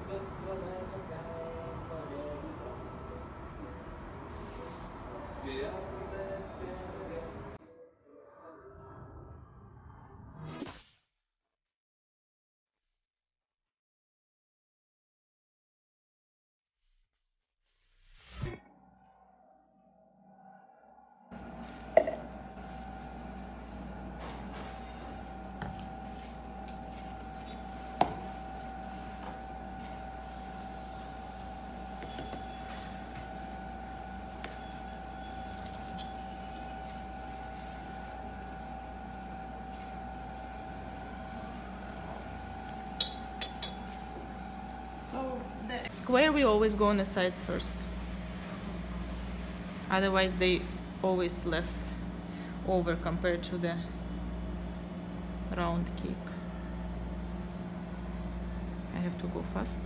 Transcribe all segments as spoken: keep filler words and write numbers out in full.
So the square we always go on the sides first. Otherwise they always left over compared to the round cake. I have to go fast.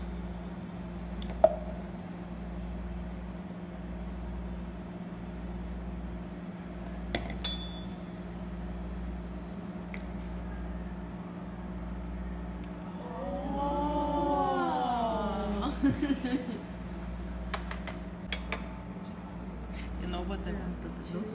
You know what I wanted to do?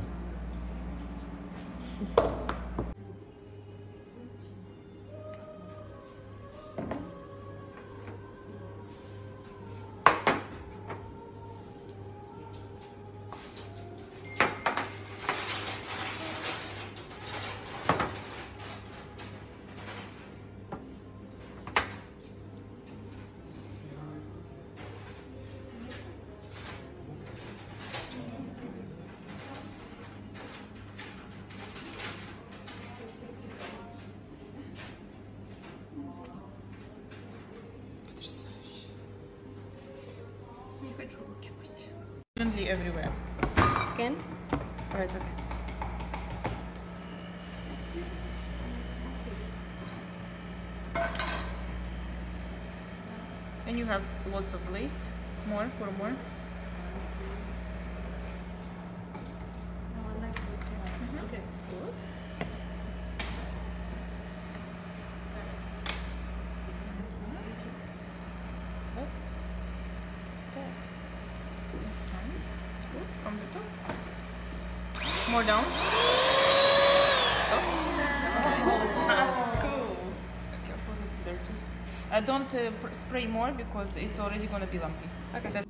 Evenly everywhere. Skin? Or it's okay? And you have lots of glaze. More, pour more. Mm-hmm. Okay, good. It's fine. Good. From the top. More down. Oh. That's cool. Careful, it's dirty. Uh, don't uh, pr spray more because it's already gonna be lumpy. Okay. That's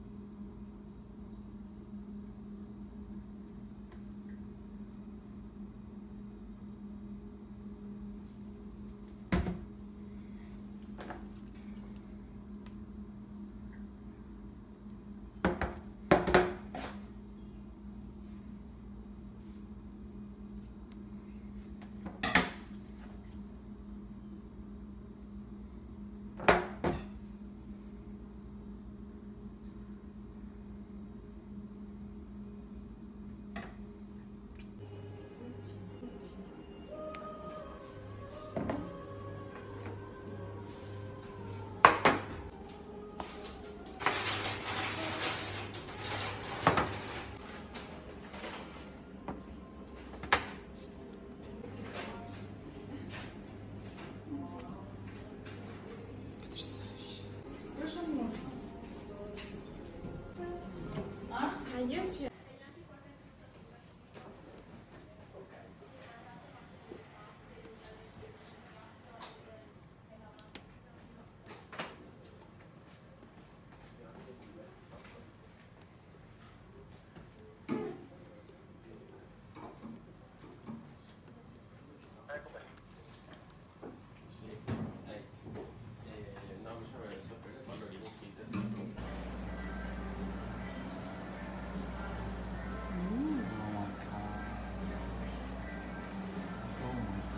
Если...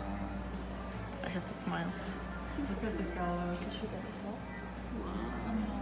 I have to smile. Look at the color of the sugar as well. Wow.